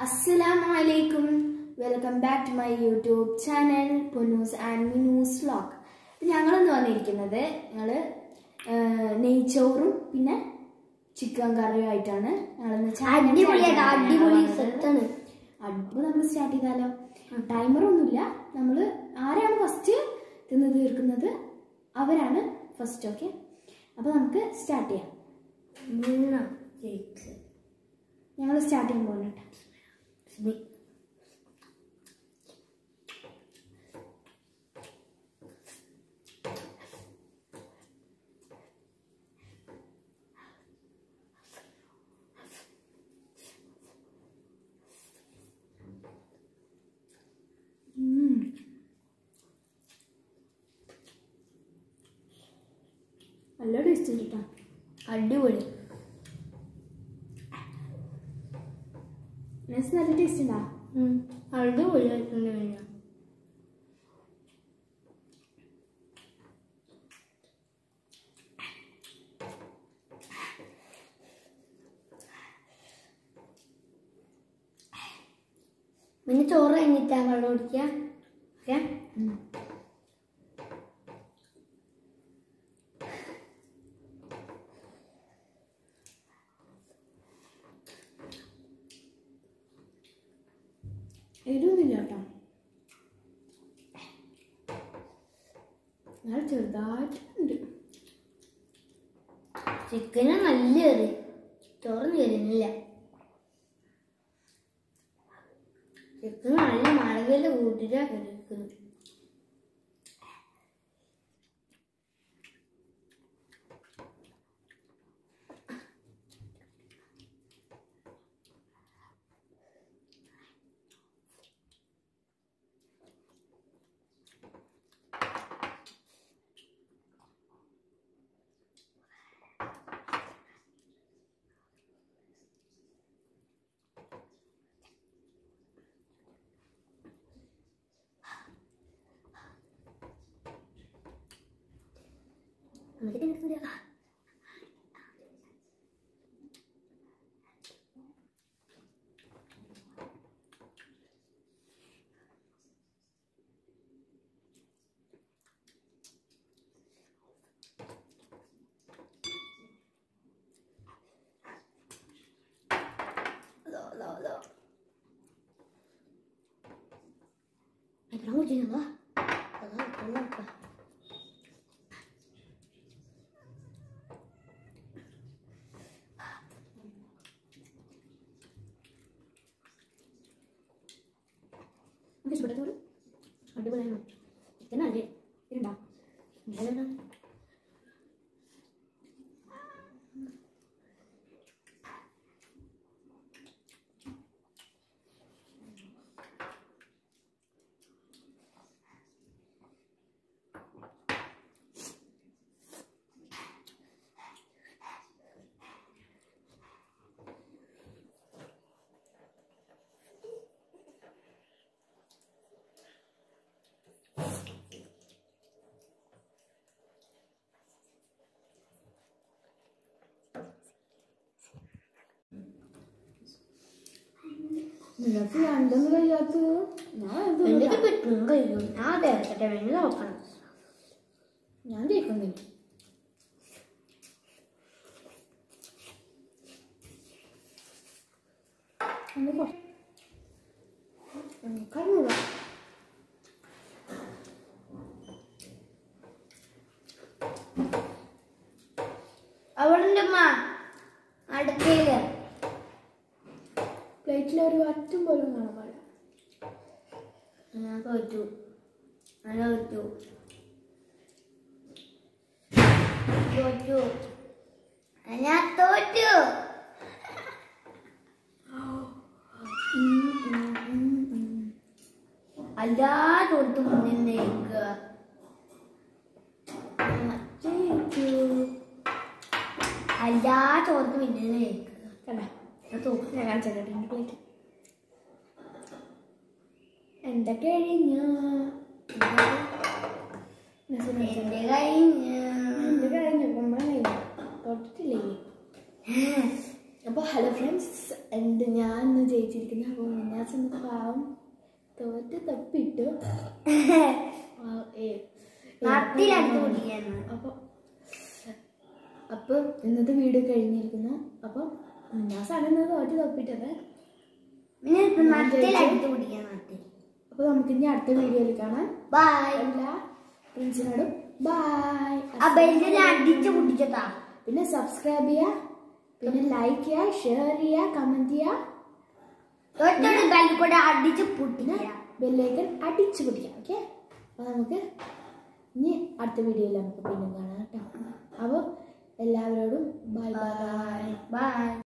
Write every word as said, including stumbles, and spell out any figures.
Assalamualaikum. Welcome back to my YouTube channel Punus and Minus Vlog. ഞങ്ങൾ ഇന്ന് വന്നിരിക്കുന്നത് ഞങ്ങൾ നെയ്ച്ചോറും പിന്നെ ചിക്കൻ കറിയും ആയിട്ടാണ് ഞങ്ങൾ അടിപൊളി സെറ്റാണ്. അപ്പോൾ നമ്മൾ സ്റ്റാർട്ട് ചെയ്താലോ? ടൈമർ ഒന്നുമില്ല. നമ്മൾ ആരാണ് ഫസ്റ്റ് തിന്ന് തീർക്കുന്നത് അവരാണ് ഫസ്റ്റ്. ഓക്കെ, അപ്പോൾ നമുക്ക് സ്റ്റാർട്ട് ചെയ്യാം. ഞങ്ങൾ സ്റ്റാർട്ട് ചെയ്യാൻ പോകുന്നുണ്ട്. നല്ല ടേസ്റ്റ് ഉണ്ട് കേട്ടോ, അടിപൊളി. നല്ല ടേസ്റ്റ് ഉണ്ടാ അടിപൊളി ആയിട്ടുണ്ട്. കഴിഞ്ഞാൽ പിന്നെ ചോറ് കഴിഞ്ഞിട്ടാ വെള്ളം കുടിക്കുക. ഓക്കെ, എരിവൊന്നുമില്ല കേട്ടോ, നല്ല ചെറുതായിട്ടുണ്ട്. ചിക്കന് നല്ല കറി, ചോറ് കയറുന്നില്ല. ചിക്കന് നല്ല മഴവില കൂട്ടിട്ടാ കഴിക്കുന്നത്. നമുക്ക് എടുക്കില്ല. എത്ര കുടിച്ചിട്ടുണ്ടോ? ഇഷ്ടപ്പെട്ടോളൂ, അടിപൊളിയാണ്. ചിക്കനല്ലേ ഇരുണ്ടാ നിനക്ക് രണ്ടെന്ന് കഴിയാത്തത് കഴിയും. ഞാൻ അതെ വേണ്ടി നോക്കണം. ഞാൻ കേൾക്കുന്നില്ല. കഴിഞ്ഞ അവളുടെ അമ്മ അടുക്കയില് പ്ലേറ്റിൽ ഒരു അറ്റും പോലും കാണാൻ പാടില്ല. ഞാൻ തോറ്റു, ഞാൻ തോറ്റു തോറ്റു ഞാൻ തോറ്റു. അല്ലാ തോറ്റു മുന്നേക്ക് അല്ലാ തോറ്റു മുന്നേക്ക് ഞാൻ കാണിച്ചിട്ടുണ്ട് പ്ലേറ്റ് എന്റെ കഴിഞ്ഞ എന്റെ കഴിഞ്ഞ എന്റെ കഴിഞ്ഞു നമ്മളെ കഴിഞ്ഞു തൊട്ടിട്ടില്ലേ. അപ്പോൾ ഹലോ ഫ്രണ്ട്സ്, എന്ത് ഞാൻ ഇന്ന് ജയിച്ചിരിക്കുന്ന അപ്പോൾ മിന്നാസ് ഇന്ന് പാവം തോറ്റ് തപ്പിട്ടു. അപ്പോൾ അപ്പോൾ ഇന്നത്തെ വീഡിയോ കഴിഞ്ഞിരിക്കുന്നു. അപ്പോൾ മിന്നാസാണ് ഇന്ന് തോറ്റ് തപ്പിട്ടത്. അപ്പോൾ നമുക്ക് ഇനി അടുത്ത വീഡിയോയിൽ കാണാം. ബൈ. എല്ലാ ഫ്രണ്ട്സിനോടും ബൈ. അടിച്ചു പൊട്ടിച്ചതാ. പിന്നെ സബ്സ്ക്രൈബ് ചെയ്യുക, പിന്നെ ലൈക്ക് ചെയ്യുക, ഷെയർ ചെയ്യുക, കമന്റ് ചെയ്യുക, ബെല്ലിക്കൂടെ അടിച്ചു പൊട്ടിക്കുക, ബെല്ലൈക്കൺ അടിച്ചു പൊട്ടിക്കാം. ഓക്കെ, അപ്പോൾ നമുക്ക് ഇനി അടുത്ത വീഡിയോയിൽ നമുക്ക് പിന്നെ കാണാം കേട്ടോ. അപ്പോൾ എല്ലാവരോടും ബൈ ബൈ ബൈ.